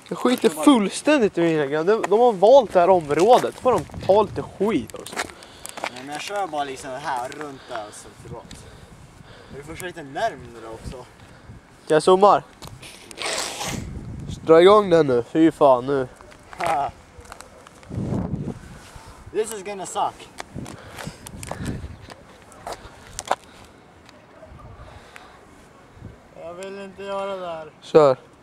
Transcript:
Jag skiter fullständigt i mina grannar. De har valt det här området. Får de ta lite skit också. Nej, men jag kör bara liksom här runt där så förlåt. Du får köra lite närmare också. Jag zoomar. Dra igång den nu. Fy fan nu. This is gonna suck. Jag vill inte göra det här. Kör.